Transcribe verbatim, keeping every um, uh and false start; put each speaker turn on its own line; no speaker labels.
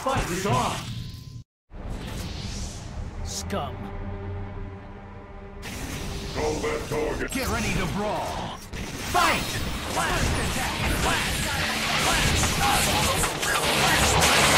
fight is on!
Scum.
Combat target.
Get ready to brawl. Fight! Blast attack! Blast! Blast!